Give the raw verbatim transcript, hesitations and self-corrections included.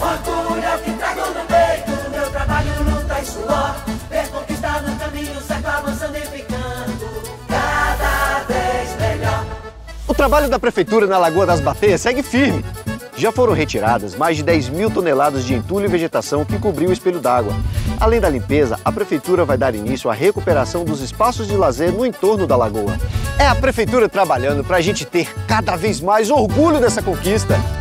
Orgulho é o que trago no peito, meu trabalho, luta e suor, ver conquistar no caminho certo, avançando e ficando cada vez melhor. O trabalho da Prefeitura na Lagoa das Bateias segue firme. Já foram retiradas mais de dez mil toneladas de entulho e vegetação que cobriu o espelho d'água. Além da limpeza, a Prefeitura vai dar início à recuperação dos espaços de lazer no entorno da lagoa. É a Prefeitura trabalhando para a gente ter cada vez mais orgulho dessa conquista.